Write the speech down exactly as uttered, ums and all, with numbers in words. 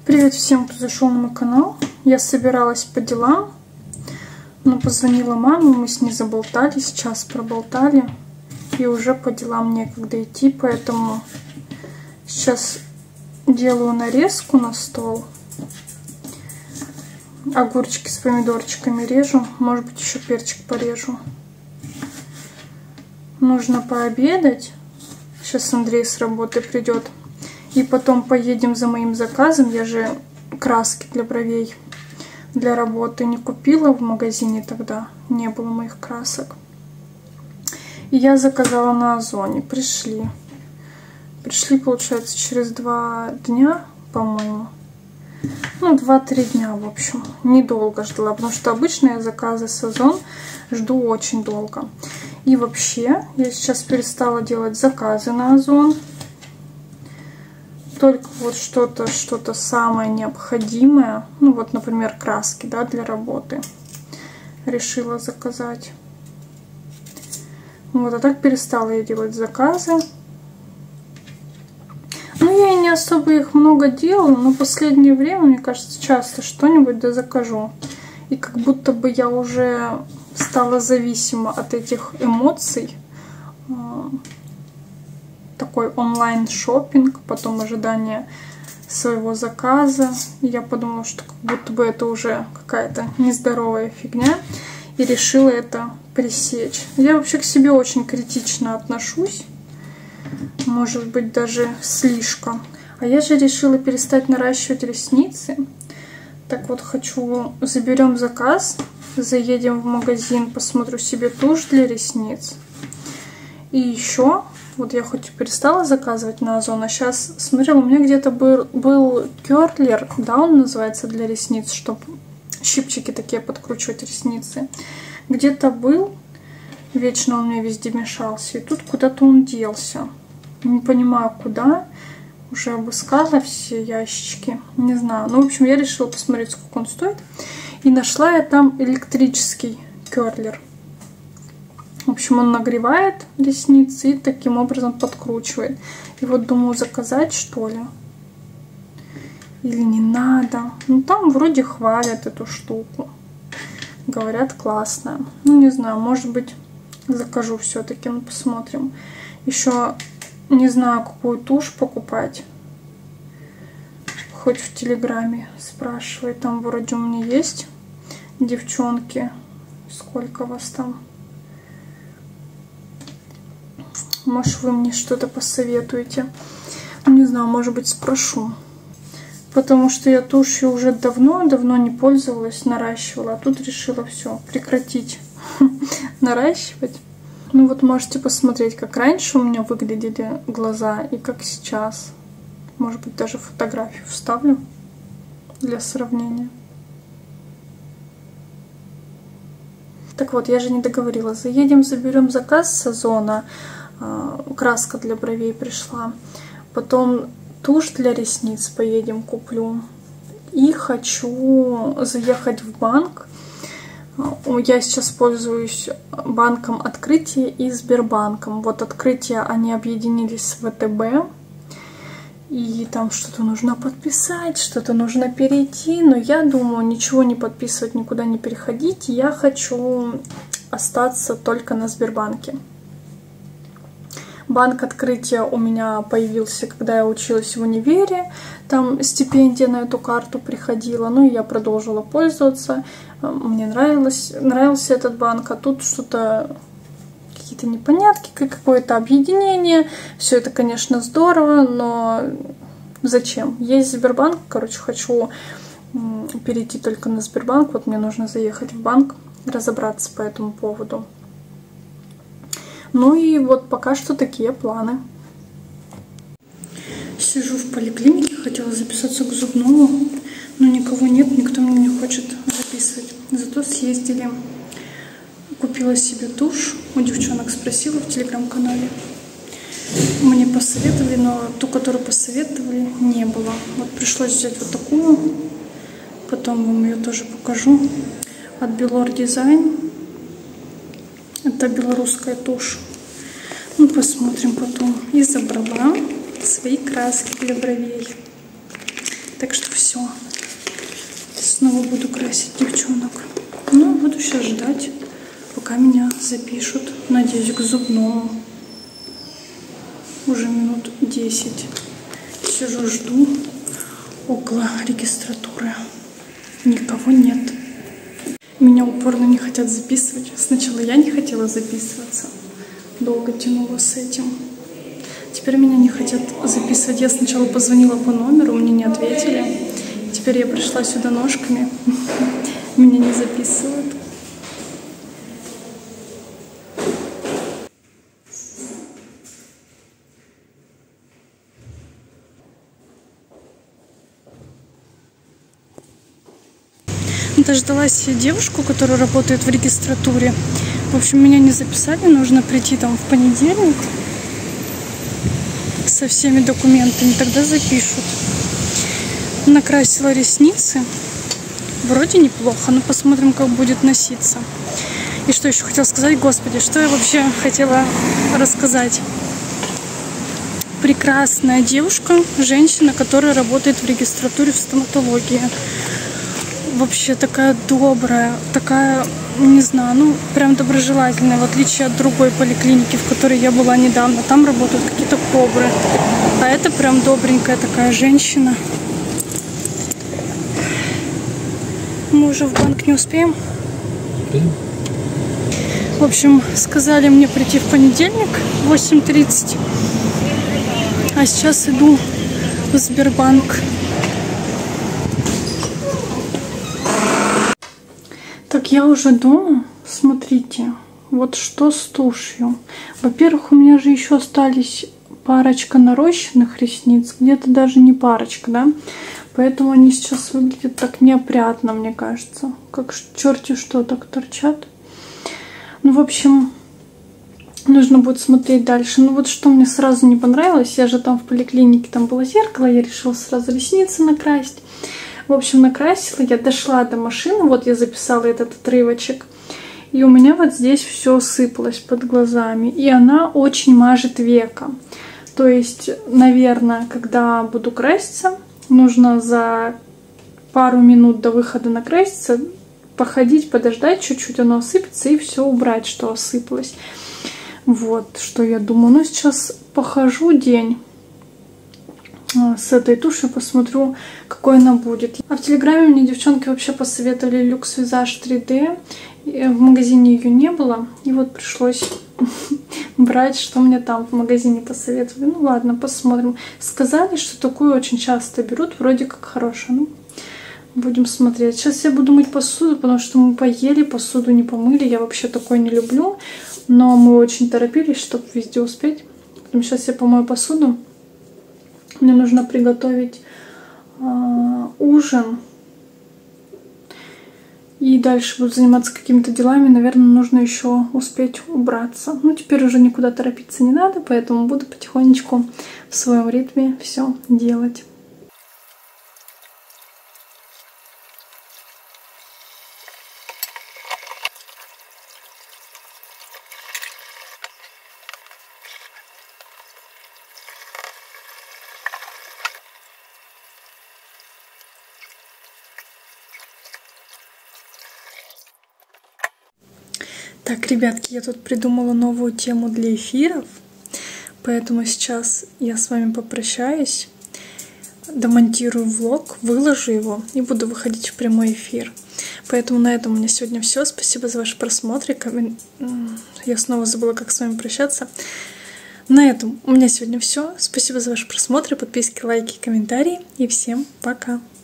Привет всем, кто зашел на мой канал. Я собиралась по делам, но позвонила маме, мы с ней заболтали, сейчас проболтали, и уже по делам некогда идти, поэтому сейчас делаю нарезку на стол. Огурчики с помидорчиками режу, может быть, еще перчик порежу. Нужно пообедать. Сейчас Андрей с работы придет. И потом поедем за моим заказом. Я же краски для бровей для работы не купила в магазине тогда. Не было моих красок. И я заказала на Озоне. Пришли. Пришли, получается, через два дня, по-моему. Ну, два-три дня, в общем. Недолго ждала, потому что обычно я заказы с Озон жду очень долго. И вообще, я сейчас перестала делать заказы на Озон. Только вот что-то, что-то самое необходимое. Ну, вот, например, краски, да, для работы. Решила заказать. Вот, а так перестала я делать заказы. Ну, я и не особо их много делаю, но в последнее время, мне кажется, часто что-нибудь да закажу. И как будто бы я уже стала зависима от этих эмоций. Такой онлайн-шоппинг, потом ожидание своего заказа. И я подумала, что как будто бы это уже какая-то нездоровая фигня. И решила это пресечь. Я вообще к себе очень критично отношусь. Может быть, даже слишком. А я же решила перестать наращивать ресницы. Так вот, хочу... Заберем заказ. Заедем в магазин, посмотрю себе тушь для ресниц. И еще... Вот я хоть и перестала заказывать на Озон, а сейчас смотрела, у меня где-то был, был керлер, да, он называется, для ресниц, чтобы щипчики такие подкручивать ресницы. Где-то был, вечно он у меня везде мешался, и тут куда-то он делся. Не понимаю, куда. Уже обыскала все ящички, не знаю. Ну, в общем, я решила посмотреть, сколько он стоит. И нашла я там электрический керлер. В общем, он нагревает ресницы и таким образом подкручивает. И вот думаю, заказать, что ли? Или не надо? Ну, там вроде хвалят эту штуку. Говорят, классная. Ну, не знаю, может быть, закажу все-таки. Ну, посмотрим. Еще не знаю, какую тушь покупать. Хоть в Телеграме спрашивай. Там вроде у меня есть девчонки. Сколько вас там? Может, вы мне что-то посоветуете. Не знаю, может быть, спрошу. Потому что я тушью уже давно-давно не пользовалась, наращивала. А тут решила все, прекратить наращивать. Ну вот можете посмотреть, как раньше у меня выглядели глаза и как сейчас. Может быть, даже фотографию вставлю для сравнения. Так вот, я же не договорила. Заедем, заберем заказ с Озона. Краска для бровей пришла. Потом тушь для ресниц поедем куплю. И хочу заехать в банк. Я сейчас пользуюсь банком Открытие и Сбербанком. Вот Открытие, они объединились с ВТБ. И там что-то нужно подписать, что-то нужно перейти. Но я думаю, ничего не подписывать, никуда не переходить. Я хочу остаться только на Сбербанке. Банк Открытия у меня появился, когда я училась в универе. Там стипендия на эту карту приходила. Ну и я продолжила пользоваться. Мне нравилось, нравился этот банк. А тут что-то, какие-то непонятки, какое-то объединение. Все это, конечно, здорово, но зачем? Есть Сбербанк. Короче, хочу перейти только на Сбербанк. Вот мне нужно заехать в банк, разобраться по этому поводу. Ну и вот пока что такие планы. Сижу в поликлинике, хотела записаться к зубному, но никого нет, никто меня не хочет записывать. Зато съездили, купила себе тушь, у девчонок спросила в телеграм-канале. Мне посоветовали, но ту, которую посоветовали, не было. Вот пришлось взять вот такую, потом вам ее тоже покажу. От Белор Дизайн. Это белорусская тушь. Ну, посмотрим потом. И забрала свои краски для бровей. Так что все. все. Снова буду красить девчонок. Ну, буду сейчас ждать, пока меня запишут. Надеюсь, к зубному. Уже минут десять. Сижу, жду около регистратуры. Никого нет. Меня упорно не хотят записывать. Сначала я не хотела записываться. Долго тянула с этим. Теперь меня не хотят записывать. Я сначала позвонила по номеру, мне не ответили. Теперь я пришла сюда ножками. Меня не записывают. Дождалась девушку, которая работает в регистратуре. В общем, меня не записали. Нужно прийти там в понедельник со всеми документами. Тогда запишут. Накрасила ресницы. Вроде неплохо, но посмотрим, как будет носиться. И что еще хотела сказать? Господи, что я вообще хотела рассказать? Прекрасная девушка, женщина, которая работает в регистратуре в стоматологии. Вообще такая добрая, такая, не знаю, ну прям доброжелательная, в отличие от другой поликлиники, в которой я была недавно. Там работают какие-то кобры, а это прям добренькая такая женщина. Мы уже в банк не успеем. В общем, сказали мне прийти в понедельник в восемь тридцать, а сейчас иду в Сбербанк. Так, я уже дома. Смотрите, вот что с тушью. Во-первых, у меня же еще остались парочка нарощенных ресниц. Где-то даже не парочка, да? Поэтому они сейчас выглядят так неопрятно, мне кажется. Как черти что так торчат. Ну, в общем, нужно будет смотреть дальше. Ну, вот что мне сразу не понравилось. Я же там в поликлинике, там было зеркало. Я решила сразу ресницы накрасить. В общем, накрасила, я дошла до машины, вот я записала этот отрывочек, и у меня вот здесь все сыпалось под глазами, и она очень мажет веко. То есть, наверное, когда буду краситься, нужно за пару минут до выхода накраситься, походить, подождать чуть-чуть, оно осыпется, и все убрать, что осыпалось. Вот, что я думаю. Ну, сейчас похожу день с этой тушью, посмотрю, какой она будет. А в Телеграме мне девчонки вообще посоветовали Luxe Visage три дэ. В магазине ее не было, и вот пришлось брать, что мне там в магазине посоветовали. Ну ладно, посмотрим. Сказали, что такую очень часто берут, вроде как хорошая. Ну, будем смотреть. Сейчас я буду мыть посуду, потому что мы поели, посуду не помыли. Я вообще такое не люблю, но мы очень торопились, чтобы везде успеть. Поэтому сейчас я помою посуду. Мне нужно приготовить э, ужин. И дальше буду заниматься какими-то делами. Наверное, нужно еще успеть убраться. Ну, теперь уже никуда торопиться не надо, поэтому буду потихонечку в своем ритме все делать. Так, ребятки, я тут придумала новую тему для эфиров, поэтому сейчас я с вами попрощаюсь, домонтирую влог, выложу его и буду выходить в прямой эфир. Поэтому на этом у меня сегодня все. Спасибо за ваши просмотры. Я снова забыла, как с вами прощаться. На этом у меня сегодня все. Спасибо за ваши просмотры, подписки, лайки, комментарии. И всем пока!